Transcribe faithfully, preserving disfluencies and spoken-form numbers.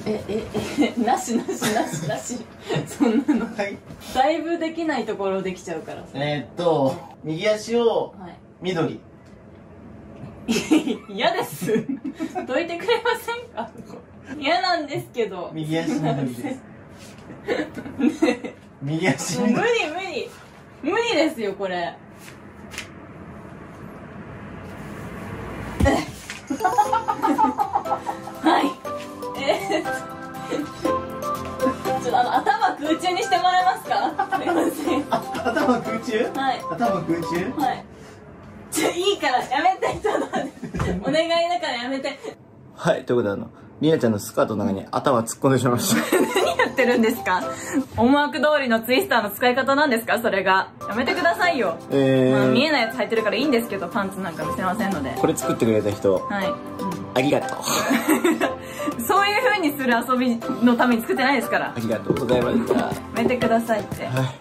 えええなしなしなしなしそんなの、はい、だいぶできないところできちゃうから。 えーっと右足を緑。 嫌です。どいてくれませんか。嫌なんですけど。 右足緑です。右足緑。無理無理無理ですよこれ。はい。えー、ちょっとあの頭空中にしてもらえますか。すいません。 頭空中。はい。頭空中。 はい。ちょいいからやめて、ちょっと待ってお願いだからやめて。 はい、ということであのりなちゃんのスカートの中に頭突っ込んでしまいました。 何やってるんですか。思惑通りのツイスターの使い方なんですかそれが。やめてくださいよ。えー、まあ、見えないやつ履いてるからいいんですけど、パンツなんか見せませんので。 これ作ってくれた人、はい、うん、ありがとう。 そういう風にする遊びのために作ってないですから。 ありがとうございました。 やめてくださいって。はい。